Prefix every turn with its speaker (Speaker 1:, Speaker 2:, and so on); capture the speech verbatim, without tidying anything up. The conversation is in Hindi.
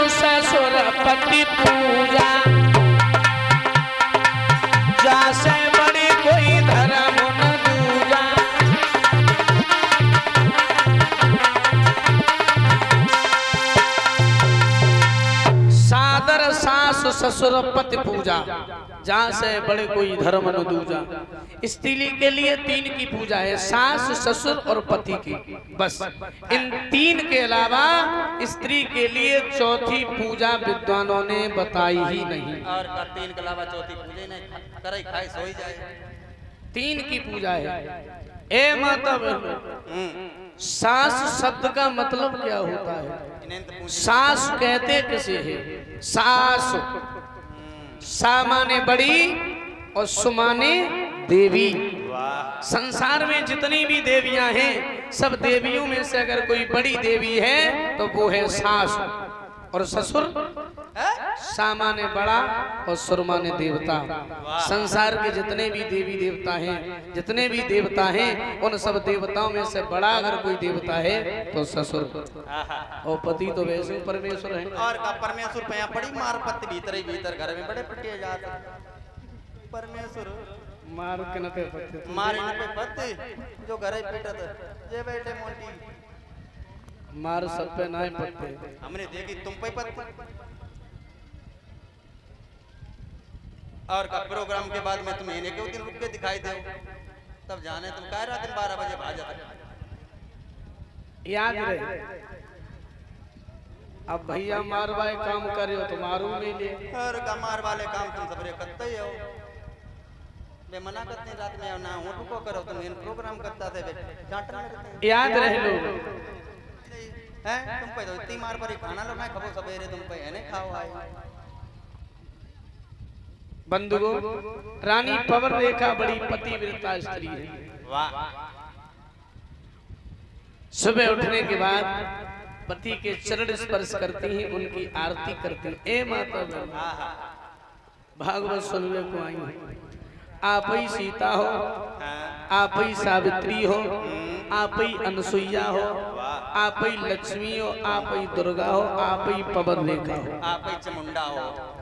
Speaker 1: ससुर पति पूजा, जासे बड़ी कोई धर्म न दूजा। सादर सास ससुर पति पूजा, जहाँ से बड़े कोई धर्म न दूजा। स्त्री के लिए तीन की पूजा है, सास ससुर और पति की, बस। इन तीन के अलावा स्त्री के लिए चौथी पूजा विद्वानों ने बताई ही नहीं।
Speaker 2: और का तीन के अलावा चौथी पूजा नहीं करे, खाए सोई जाए।
Speaker 1: तीन की पूजा है। ए माता बहन, सास शब्द का मतलब क्या होता है? सास कहते किसे है? सास, सा माने बड़ी और सु माने देवी। संसार में जितनी भी देवियां हैं, सब देवियों में से अगर कोई बड़ी देवी है तो वो है सास। और ससुर, सा माने बड़ा और सुर माने देवता। संसार के जितने भी देवी देवता हैं, जितने भी देवता हैं, उन सब देवताओं में से बड़ा अगर कोई देवता है तो ससुर, और पति तो वैसे परमेश्वर है।
Speaker 2: और का परमेश्वर पे पड़ी मार पत्ती भीतर ही भीतर घर में बड़े पट्टे जाते। परमेश्वर
Speaker 1: मार के न पे पत्ते,
Speaker 2: मार इन पे पत्ते जो घर ही पीटत जे बैठे मोटी
Speaker 1: मार सब पे ना पत्ते।
Speaker 2: हमने देखी तुम पे पत्ते। और का प्रोग्राम के बाद में तुम्हें इन्हें क्यों दिन रुक के दिखाई दे, तब जाने तुम कह रहा दिन बारह बजे भाजा।
Speaker 1: याद रहे, अब भैया मारवाए काम करे हो तो मारू में ले।
Speaker 2: और का मार वाले काम तुम सबरे करते ही हो। मैं मना करते हैं रात में ना ऊँट को करो, तुम इन प्रोग्राम करता थे चाटन में।
Speaker 1: याद रहे लोग,
Speaker 2: हैं तुम पे तो इतनी मार पड़ी, खाना लो ना खबो सवेरे तुम पे है नहीं खाओ आए।
Speaker 1: बंधुओं, रानी पवन रेखा बड़ी पतिव्रता स्त्री है।
Speaker 2: वाह।
Speaker 1: सुबह उठने के बाद पति के चरण स्पर्श करती हैं, उनकी आरती करती हैं। ए माता भागवत सुनने को आई हूँ। आप ही सीता हो, आप ही सावित्री हो, आप ही अनसुईया हो, आप ही लक्ष्मी हो, आप ही दुर्गा हो, आप ही पवन रेखा हो,
Speaker 2: आप ही चामुंडा हो।